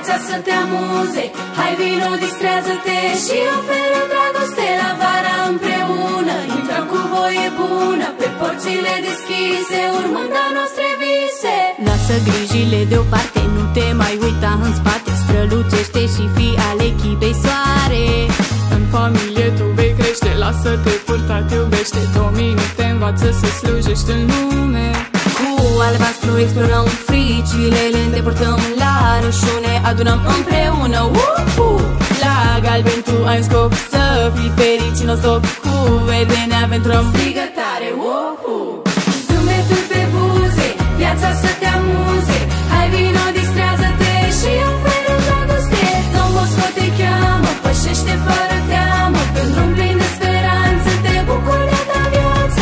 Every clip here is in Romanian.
viața să te amuze. Hai vino, distrează-te și oferă dragoste la vara împreună. Intrăm cu voie bună pe porțile deschise, urmând a noastre vise. Lasă grijile deoparte, nu te mai uita în spate, strălucește și fii al echipei soare. În familie tu vei crește, lasă-te purta, te iubește. Domnul te învață să slujești în lume. Cu albastru explorăm fricile, le îndepărtăm la rășune, adunăm împreună. La galben tu ai un scop, să fii fericit non-stop. Cu verde ne aventurăm, strigă tare, zâmbetul pe buze, viața să te amuze. Hai vino, distrează-te și oferă dragoste. Don Bosco te cheamă, pășește fără teamă, pe un drum plin de speranță, te bucuri de ta viață.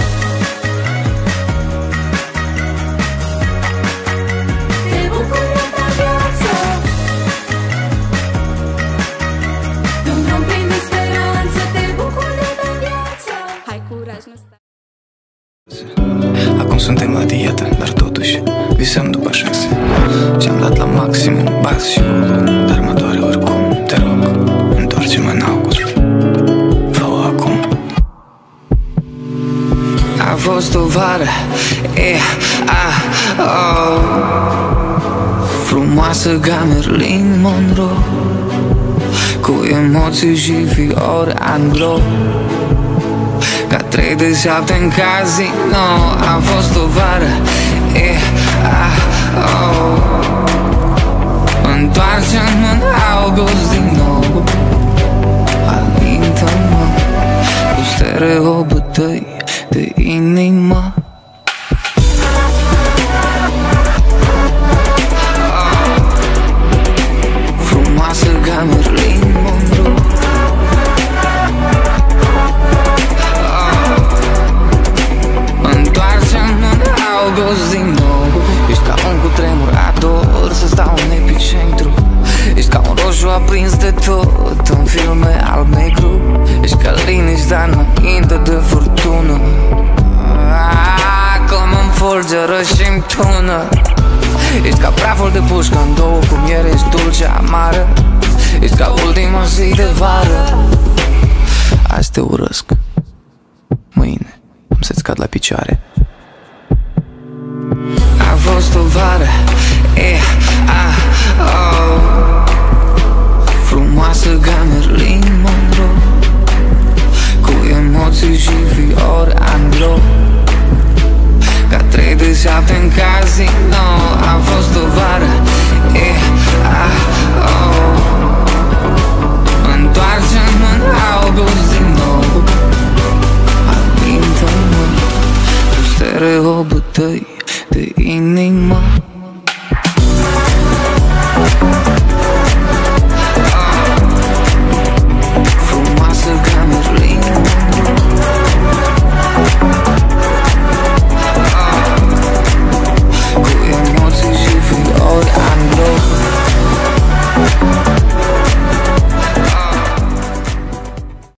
Te bucuri de ta viață. Pe un drum plin de speranță, te bucuri de ta viață. hai curaj, nu stai. Acum suntem la dietă, dar totuși visăm după 6. Și-am dat la maximum bas și volum, dar mă doare oricum. Te rog, întoarce-mă în august. Fă-o acum. A fost o vară, frumoasă ca Marilyn Monroe, cu emoții și fiori anglo, ca 3 de 7 în casino. A fost o vară, întoarce-mă în august din nou. Alintă-mă cu stereobătăi de inimă. Frumoasă ca Marilyn Monroe, întoarce-mă în august din nou. Ești ca un cutremur, ador să stau în epicentru. Ești ca un roșu aprins de tot în filme alb-negru. Ești ca liniștea înainte de furtună, cum în fulgeră și-mi tună. Ești ca praful de pușcă în două, cu miere, ești dulce, amară. Ești ca ultima zi de vară. Azi te urăsc, mâine am să-ți cad la picioare. A fost o vară, frumoasă ca Marilyn Monroe, cu emoții și fiori anglo, ca 3 de 7 în casino. A fost o vară, întoarce-mă în august din nou. Alintă-mă cu stereobătăi de inimă.